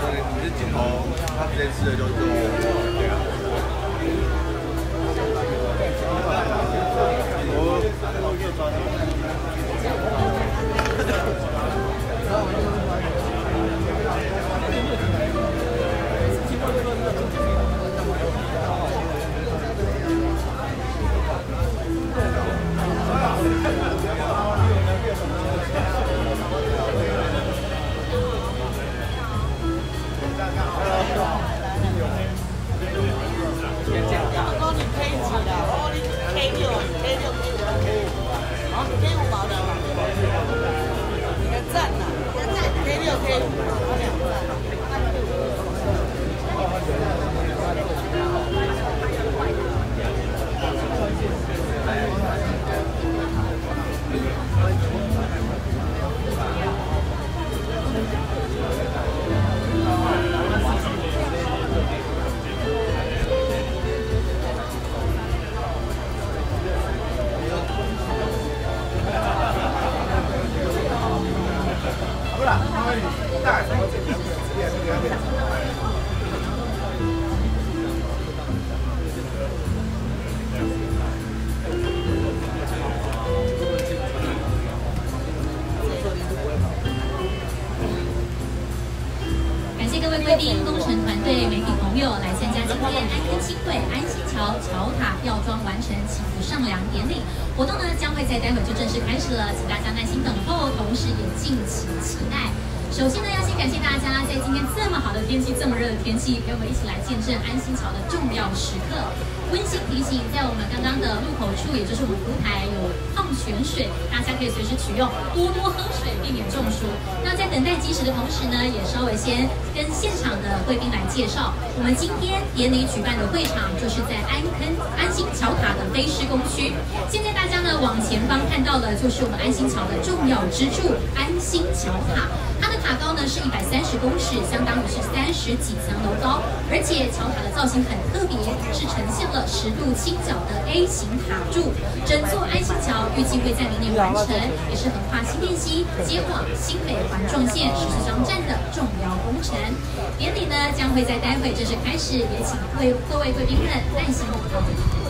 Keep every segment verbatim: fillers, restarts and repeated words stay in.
你是镜头，他直接吃的就是对啊。 贵宾、工程团队、媒体朋友来参加今天安坑轻轨安心桥桥塔吊装完成祈福上梁典礼。活动呢将会在待会就正式开始了，请大家耐心等候，同时也敬请期待。首先呢，要先感谢大家在今天这么好的天气、这么热的天气，陪我们一起来见证安心桥的重要时刻。温馨提醒，在我们刚刚的入口处，也就是我们服务台有矿泉水，大家可以随时取用，多多喝水，避免中暑。那在等待计时的同时呢，也稍微先跟现场的贵宾来介绍，我们今天典礼举办的会场就是在安坑安心桥塔的非施工区。现在大家呢往前方看到的就是我们安心桥的重要支柱安心桥塔。它的塔高呢是一百三十公尺，相当于是三十几层楼高，而且桥塔的造型很特别，是呈现了十度倾角的 A 型塔柱。整座安心桥预计会在明年完成，也是横跨新店溪、接往新北环状线十四张站的重要工程。典礼呢将会在待会正式开始，也请各位各位贵宾们耐心等候。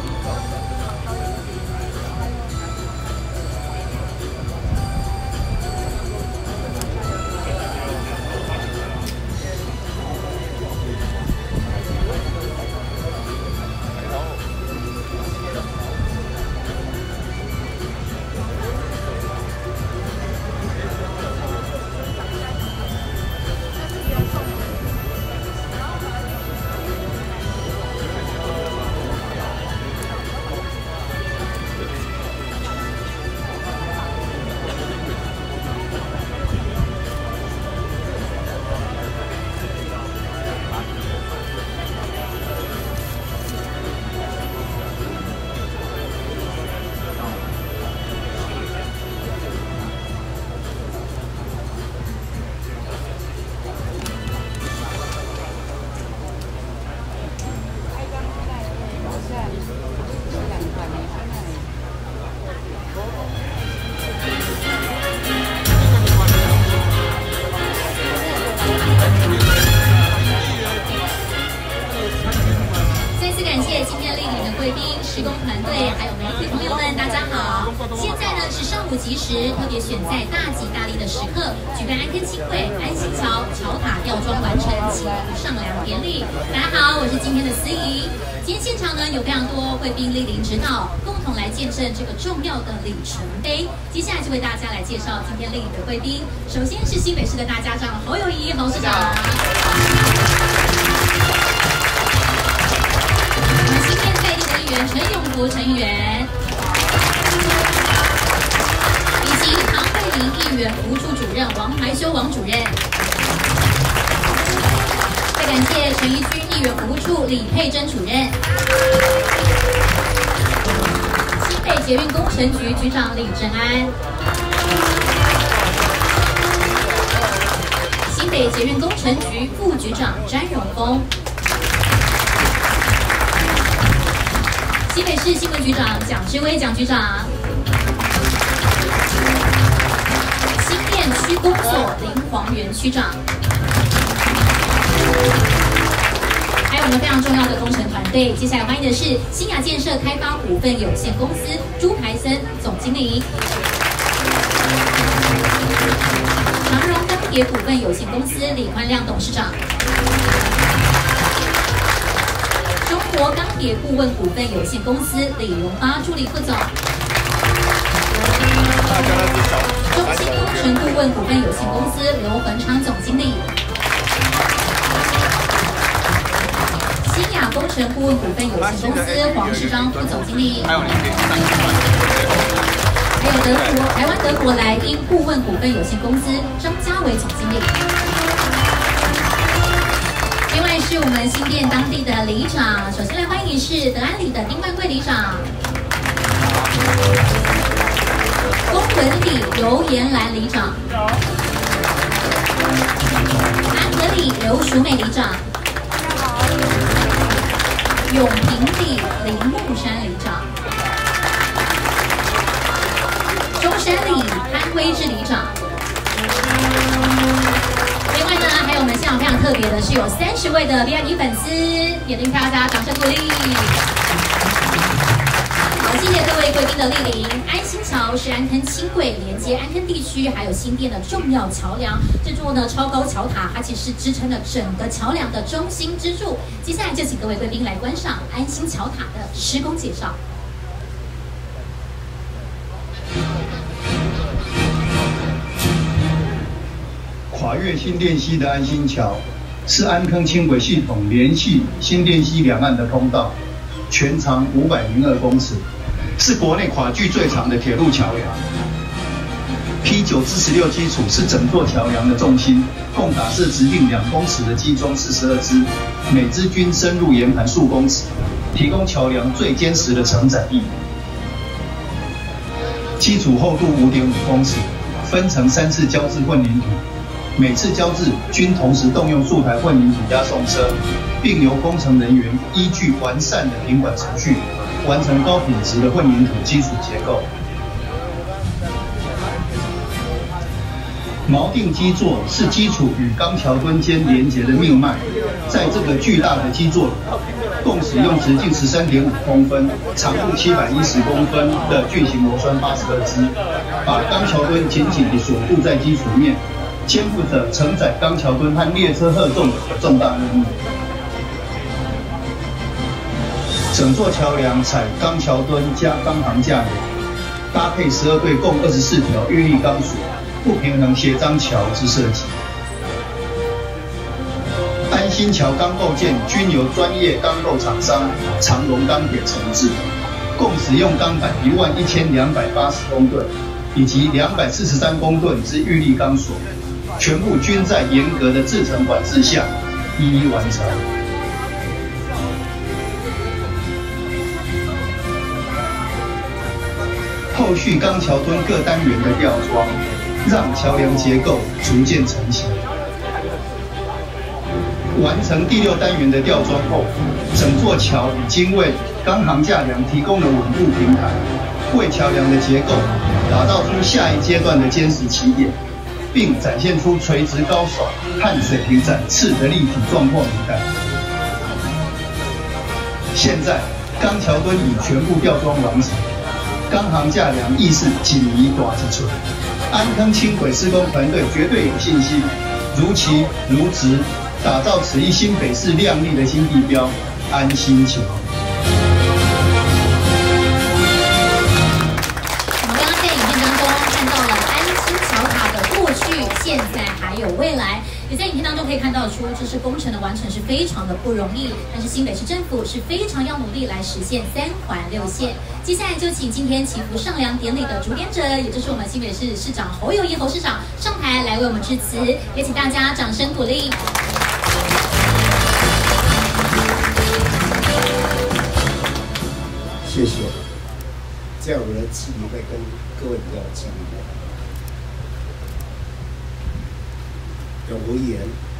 施工团队还有媒体朋友们，大家好！现在呢是上午吉时，特别选在大吉大利的时刻，举办安坑轻轨安心桥桥塔吊装完成祈福上梁典礼。大家好，我是今天的司仪。今天现场呢有非常多贵宾莅临指导，共同来见证这个重要的里程碑。接下来就为大家来介绍今天莅临的贵宾。首先是新北市的大家长侯友宜侯市长。陈永福成员，以及唐慧玲议员服务处主任王怀修王主任。再感谢陈怡君议员服务处李佩珍主任。新北捷运工程局局长李正安。新北捷运工程局副局长詹永峰。新北市新闻局长蒋志威蒋局长，新店区公所林黄元区长， 还有我们非常重要的工程团队，接下来欢迎的是新亚建设开发股份有限公司朱台森总经理，长荣钢铁股份有限公司李宽亮董事长，中国钢铁顾问股份有限公司李荣发助理副总，中兴工程顾问股份有限公司刘恒昌总经理。新亚工程顾问股份有限公司黄世章副总经理，还有德国台湾德国莱茵顾问股份有限公司张家伟总经理。另外是我们新店当地的里长，首先来欢迎是德安里的丁万贵里长，公文里尤延兰里长，安和里刘淑美里长。永平里林木山里长，中山里潘威志里长。另外呢，还有我们现场非常特别的是有三十位的 V I P 粉丝，也令大家掌声鼓励。好，谢谢各位贵宾的莅临。安心桥是安坑轻轨连接安坑地区还有新店的重要桥梁，这座呢超高桥塔，它其实是支撑了整个桥梁的中心支柱。接下来就请各位贵宾来观赏安心桥塔的施工介绍。 跨越新店溪的安心桥，是安坑轻轨系统联系新店溪两岸的通道，全长五百零二公尺，是国内跨距最长的铁路桥梁。P 九至十六基础是整座桥梁的重心，共打设直径两公尺的基桩四十二支，每支均深入岩盘数公尺，提供桥梁最坚实的承载力。基础厚度五点五公尺，分成三次浇制混凝土，每次浇制均同时动用数台混凝土加送车，并由工程人员依据完善的品管程序，完成高品质的混凝土基础结构。锚定基座是基础与钢桥墩间连接的命脉，在这个巨大的基座里，共使用直径十三点五公分、长度七百一十公分的巨型螺栓八十二支，把钢桥墩紧紧地锁固在基础面，肩负着承载钢桥墩和列车荷重的重大任务。整座桥梁采钢桥墩加钢桁架梁，搭配十二对共二十四条预立钢索。不平衡斜张桥之设计。安心桥钢构件均由专业钢构厂商长荣钢铁承制，共使用钢板一万一千两百八十公吨，以及两百四十三公吨之预立钢索，全部均在严格的制程管制下一一完成。后续钢桥墩各单元的吊装，让桥梁结构逐渐成型。完成第六单元的吊装后，整座桥已经为钢桁架梁提供了稳固平台，为桥梁的结构打造出下一阶段的坚实起点，并展现出垂直高耸和水平展翅的立体壮阔美感。现在，钢桥墩已全部吊装完成，钢桁架梁亦是仅遗大一寸。安坑轻轨施工团队绝对有信心，如期如职，打造此一新北市亮丽的新地标——安心桥。 我们刚刚在影片当中看到了安心桥塔的过去、现在还有未来。也在影片当中可以看到出，这是工程的完成是非常的不容易，但是新北市政府是非常要努力来实现三环六线。接下来就请今天祈福上梁典礼的主典者，也就是我们新北市市长侯友宜侯市长上台来为我们致辞，也请大家掌声鼓励。 谢谢，这样我的记忆会跟各位比较记忆。永无言，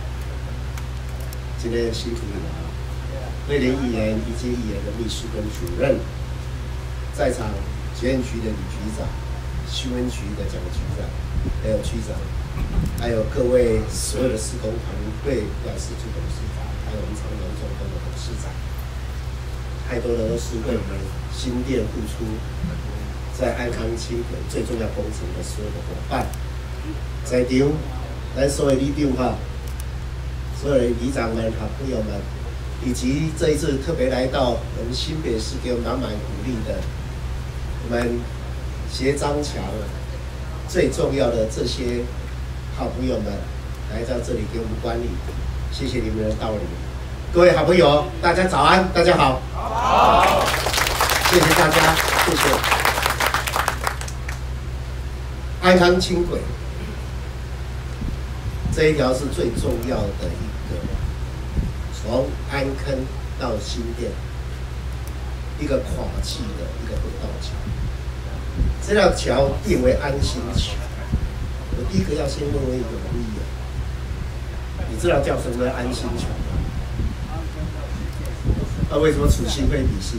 今天辛苦你们了。瑞莲议员以及议员的秘书跟主任，在场检验局的李局长、新闻局的蒋局长，还有区长， 还有各位所有的施工团队、廖世柱董事长，还有我们长荣重工的董事长，太多的都是为我们新店付出，在安康轻轨最重要工程的所有的伙伴，在场，咱所有里长哈，所有的里长们、好朋友们，以及这一次特别来到我们新北市给我们满满鼓励的我们协张强，最重要的这些好朋友们来到这里给我们管理，谢谢你们的到来。各位好朋友，大家早安，大家好。好。谢谢大家，谢谢。安康轻轨这一条是最重要的一个，从安坑到新店一个跨气的一个轨道桥。这条桥定为安心桥。我第一个要先问问一个问题，你知道叫什么安心桥吗？那、啊、为什么处心会比心？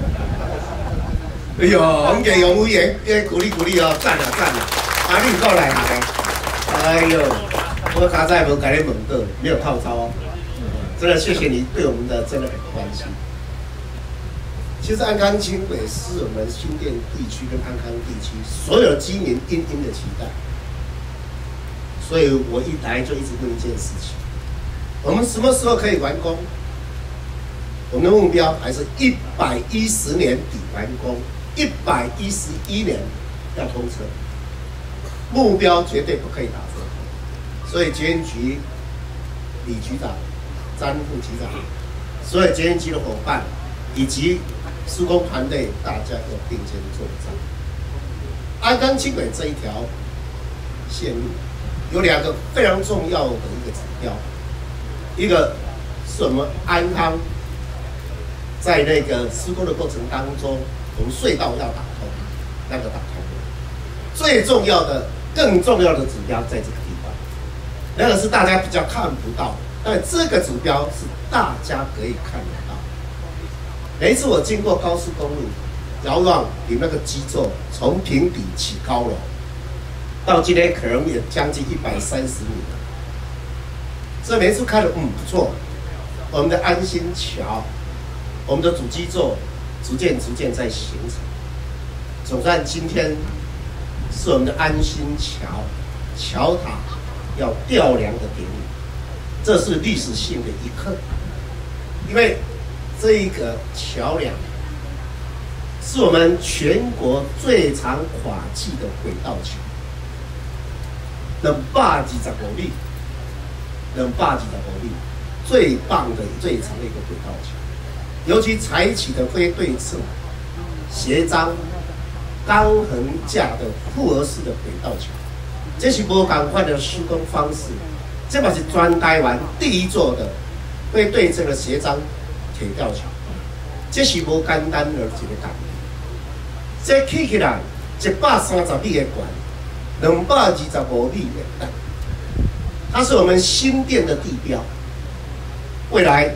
哎呦，我们给杨委员给鼓励鼓励哦，赞了赞了！啊，你过来来，哎呦，我刚才没改你问过，没有套招哦。真的谢谢你对我们的真的很关心。其实安康轻轨是我们新店地区跟安康地区所有居民殷殷的期待。所以我一来就一直问一件事情：我们什么时候可以完工？我们的目标还是一百一十年底完工，一百一十一年要通车，目标绝对不可以打折扣。所以捷运局李局长、张副局长，所有捷运局的伙伴以及施工团队，大家要并肩作战。安康轻轨这一条线路有两个非常重要的一个指标，一个是我们安康在那个施工的过程当中，我们隧道要打通，那个打通了。最重要的、更重要的指标在这个地方，那个是大家比较看不到的，但这个指标是大家可以看得到。每一次我经过高速公路，遥望你那个基座从平底起高楼。到今天可能也将近一百三十米了，所以每次看了，嗯，不错。我们的安心桥，我们的主基座逐渐逐渐在形成。总算今天是我们的安心桥桥塔要吊梁的典礼，这是历史性的一刻，因为这一个桥梁是我们全国最长跨气的轨道桥。两百二十五里，两百二十五里，最棒的、最长的一个轨道桥，尤其采取的非对称、斜张、钢横架的复合式的轨道桥，这是无同款的施工方式，这嘛是全台湾第一座的非对称的斜张铁吊桥，这是无简单的一个工艺，这起起来一百三十米的悬。两百二十五米的，它是我们新店的地标。未来，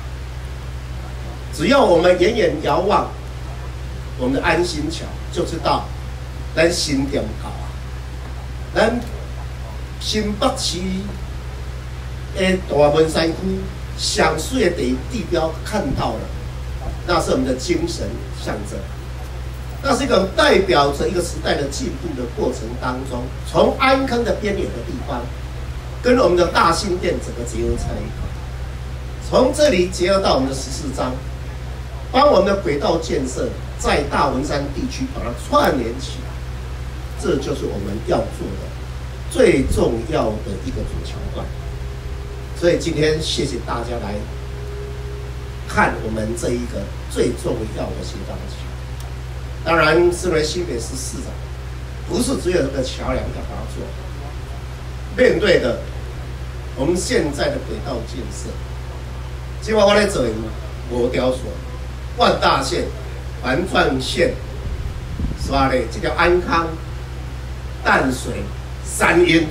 只要我们远远遥望我们的安心桥，就知道咱新店到啊，咱新北市的大文山区上水的地地标看到了，那是我们的精神象征。那是一个代表着一个时代的进步的过程当中，从安坑的边缘的地方，跟我们的大新店整个结合在一块，从这里结合到我们的十四章，帮我们的轨道建设在大文山地区把它串联起来，这就是我们要做的最重要的一个主桥段。所以今天谢谢大家来看我们这一个最重要的协调桥。当然，身为新北市市长，不是只有这个桥梁要把它做好。面对的我们现在的轨道建设，今晚我来做五条线：万大线、环状线，刷嘞这条安康、淡水、三鹰、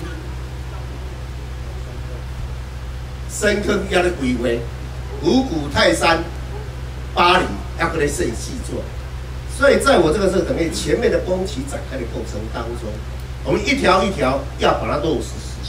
深坑要的规划，五股泰山、巴黎要搁咧设计做。所以，在我这个是等于前面的工期展开的过程当中，我们一条一条要把它落实实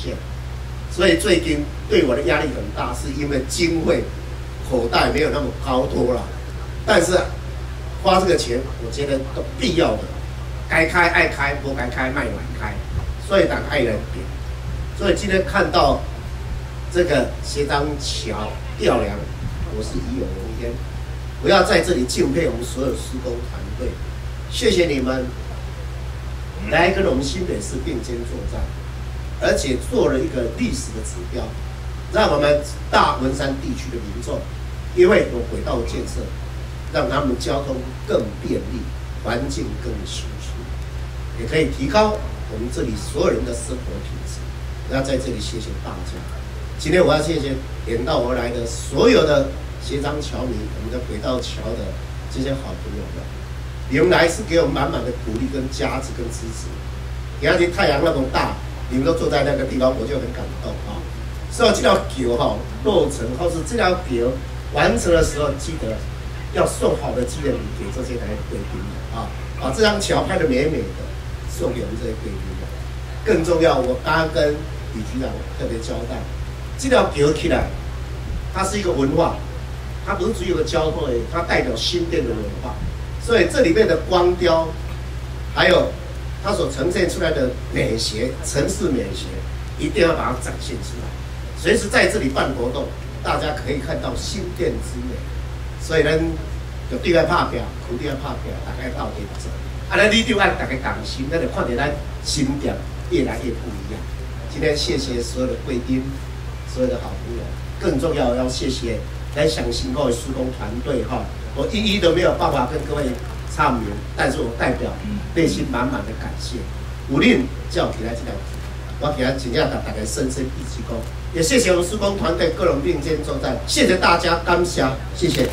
现。所以最近对我的压力很大，是因为经费口袋没有那么高多了，但是花这个钱，我觉得都必要的，该开爱开，不该开卖晚开，所以党爱人点。所以今天看到这个协章桥吊梁，我是与有荣焉。我要在这里敬佩我们所有施工团队，谢谢你们来跟我们新北市并肩作战。而且做了一个历史的指标，让我们大文山地区的民众，因为有轨道建设，让他们交通更便利，环境更舒适，也可以提高我们这里所有人的生活品质。我要在这里谢谢大家。今天我要谢谢远道而来的所有的协章侨民，我们的轨道桥的这些好朋友们，你们来是给我们满满的鼓励、跟加持、跟支持。你看，太阳那么大。你们都坐在那个地方，我就很感动啊！所以这条桥哈落成，或是这条桥完成的时候，记得要送好的纪念品给这些来贵宾的啊！把这张桥拍得美美的，送给我们这些贵宾的。更重要，我刚刚跟李局长特别交代，这条桥起来，它是一个文化，它不是只有个交通而已，它代表新店的文化。所以这里面的光雕，还有它所呈现出来的美学、城市美学，一定要把它展现出来。随时在这里办活动，大家可以看到新店之美。所以呢，就对外拍表，苦对外拍表，大家到底做。啊，咱你就爱大家同心，咱就看到咱新店越来越不一样。今天谢谢所有的贵宾，所有的好朋友，更重要要谢谢来想辛苦的施工团队哈，我一一都没有办法跟各位唱名，但是我代表内心满满的感谢。有恁叫起来这条，我给他请假大大家深深一鞠躬，也谢谢我们施工团队各种并肩作战，谢谢大家，感谢，谢谢。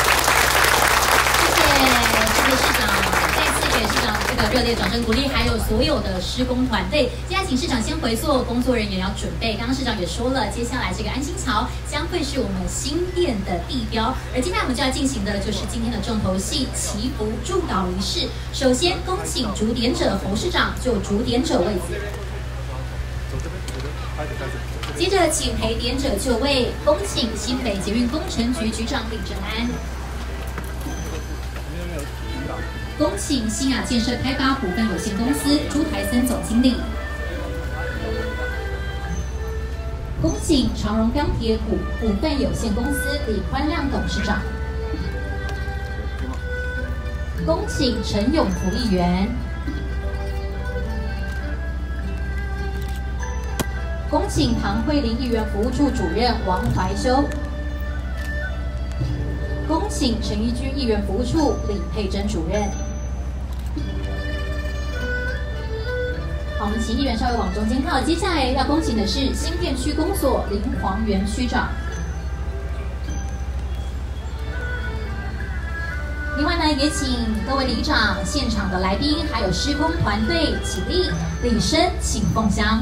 热烈掌声鼓励，还有所有的施工团队。接下来请市长先回座，工作人员要准备。刚刚市长也说了，接下来这个安心桥将会是我们新店的地标。而接下来我们就要进行的就是今天的重头戏——祈福祝祷仪式。首先，恭请主典者侯市长就主典者位子。接着，请陪典者就位，恭请新北捷运工程局局长李正安。恭请新雅建设开发股份有限公司朱台森总经理。恭请长荣钢铁股股份有限公司李宽亮董事长。恭请陈永福议员。恭请唐慧玲议员服务处主任王怀修。恭请陈玉君议员服务处李佩珍主任。好，我们请议员稍微往中间靠。接下来要恭请的是新店区公所林黄元区长。另外呢，也请各位里长、现场的来宾，还有施工团队起立，礼生请奉香。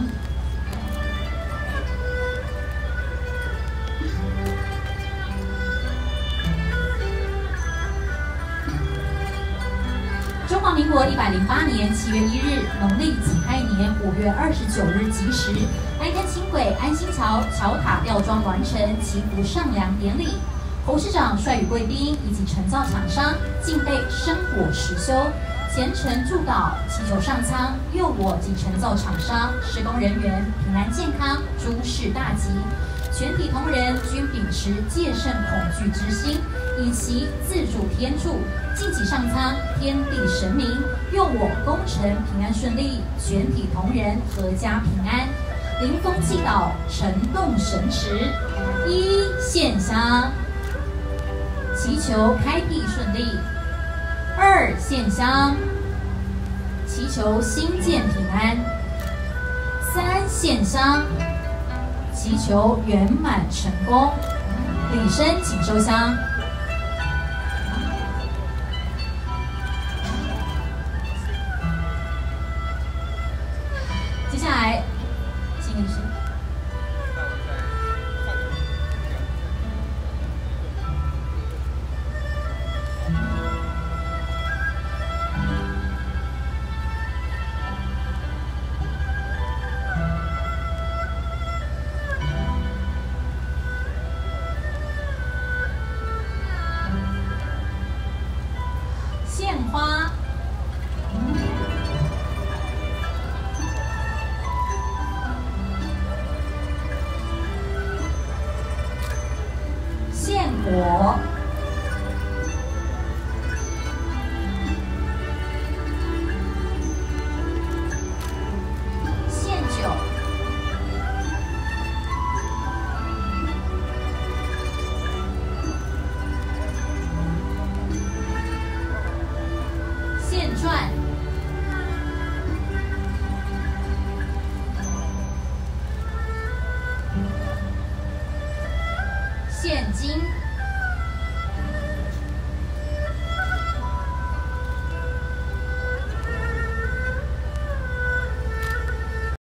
中华民国一百零八年七月一日，农历己亥年五月二十九日吉时，安坑轻轨安心桥桥塔吊装完成祈福上梁典礼。侯市长率与贵宾以及承造厂商敬备生火实修，虔诚祝祷，祈求上苍佑我及承造厂商、施工人员平安健康，诸事大吉。全体同仁均秉持戒慎恐惧之心，以其自主天助，敬祈上苍天地神明佑我工程平安顺利，全体同仁阖家平安。临风祈祷，晨动神驰。一献香，祈求开辟顺利；二献香，祈求新建平安；三献香，祈求圆满成功。礼生请收香。接下来，请礼生。 现金。